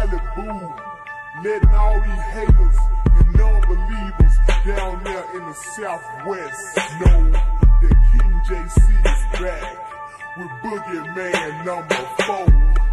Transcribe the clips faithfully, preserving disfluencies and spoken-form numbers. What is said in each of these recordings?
Malibu, letting all these haters and non-believers down there in the Southwest know that King J C is back with Boogie Man number four.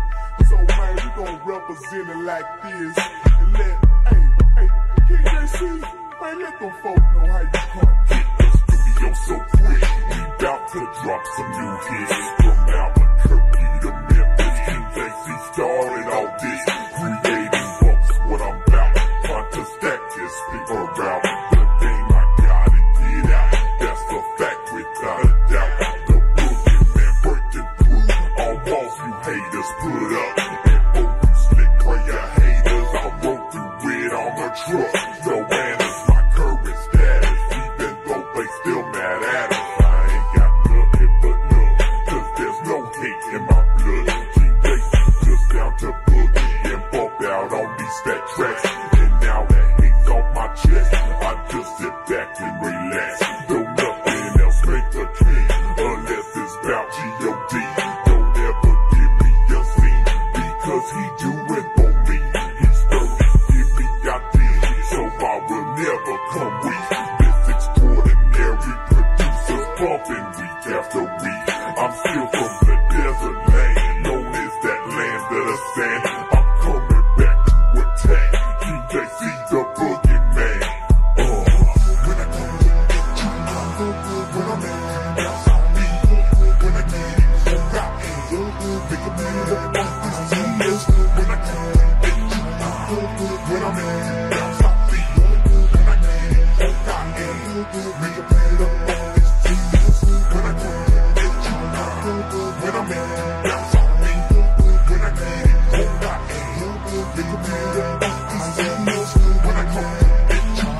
So man, we gon' represent it like this and let, hey, hey, King J C, man, let them folks know how you come. Hit the studio so quick, we bout to drop some new hits. From Albuquerque to Memphis, King J C started all this, creating books, what I'm about. Trying to stack this paper out, the thing I gotta get out, that's a fact without a doubt. The Boogie Man breaking through all walls you haters put up, and oh you slick prayer haters, I roll through it on my truck. No manners, my current status, even though they still mad at us, I ain't got nothing but love, cause there's no hate in my blood. King J C just down to boogie and bump out on these fat tracks, and now that hate's off my chest, I just sit back and relax. Though nothing else make a king, unless it's about G O D. Don't ever give me a C, because he do it for me. He's thirty, give me I did, so I will never come weak. This extraordinary producer's bumping week after week. I'm still from the desert land, known as that land of the sand. I'm coming back to attack, King J C the Boogie Man. Uh, when I come to get you, when I'm in outside me, when I get it, so got it, make a man up off these tears. When I come to get you, when I'm in outside me, when I get it, so got it, make a man up off these tears. When I come to get you, when I'm in outside me, when I get it, so got it, make a man up off these tears. When I come to get you,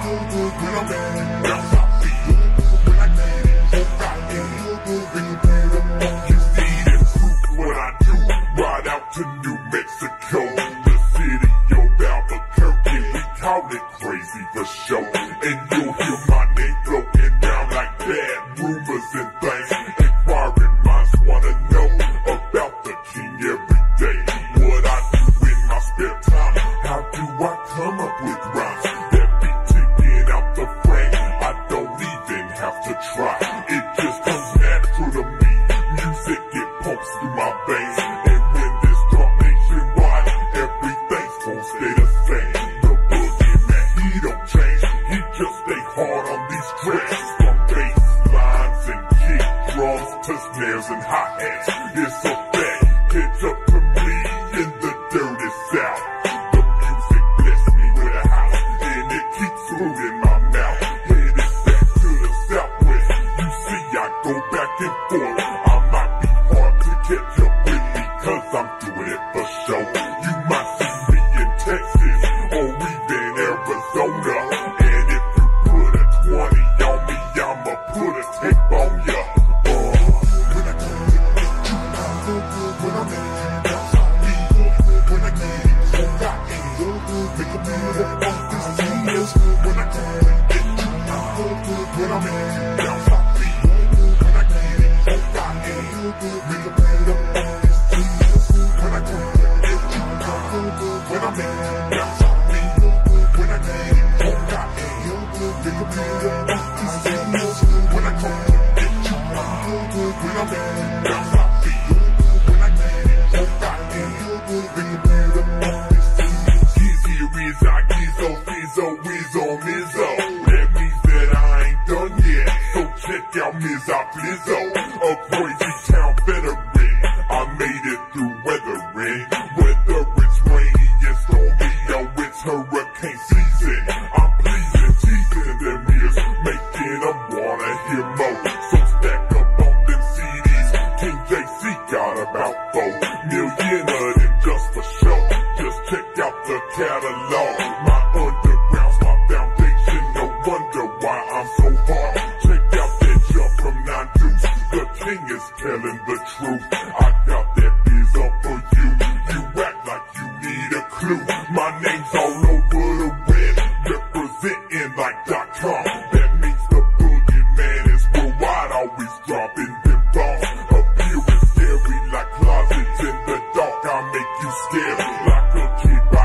when I'm in outside me, when I get it, so got it, make a man up off these tears. What I do, ride out to New Mexico, the city of Albuquerque, we call it crazy for show. And you'll hear my name floating down like bad rumors and things. Inquiring minds wanna know about the king every day. What I do in my spare time, how do I come up with rhymes that be ticking out the frame? I don't even have to try, it just comes natural to me. Music, it pumps through my veins, and when this drop nationwide, everything's gon' stay the same. The Boogie Man, he don't change, he just stay hard on these tracks. From bass lines and kick drums to snares and hi-hats, it's a fact, catch up to me in the dirty south. The music bless me with a house, and it keeps food in my mouth. Headed back to the southwest, you see I go back and forth. I might be hard to catch up with because I'm doing it for show. You might see me in Texas or even Arizona, and if you put a twenty on me, I'ma put a tape on ya. Uh, when I come to get you, when I'm in outside me, when I get it, so got it, make a man up off these tears. When I come to get you, when I'm in outside me, when I get it, so got it, make a man up off these tears. When I come to get you, when I'm in outside me, when I get it, so got it, make a man up off these tears. When I come to get you, when I'm in outside me, when I get it, so got it, make a man up off these tears. Gizzy, Rizzo, Gizzo, Fizzo, Wizzo, Mizzo. That means that I ain't done yet, so check out Mizzo, Flizzo, a crazy town veteran. I made it through weathering, whether it's rainy and stormy or it's hurricane season. I'm pleasing, teasing them ears, making them wanna hear more. So stack up on them C Ds, King J C got about four million of them just for show. Just check out the catalog, my underground's my foundation, no wonder why I'm so hard. Check out that jump from nine deuce, the king is telling the truth. I got that biz up for you, you act like you need a clue. My name's all over the web, representing like dot com. That means the Boogie Man is worldwide, always dropping them bombs. Appearing scary like closets in the dark, I make you scared like a kid by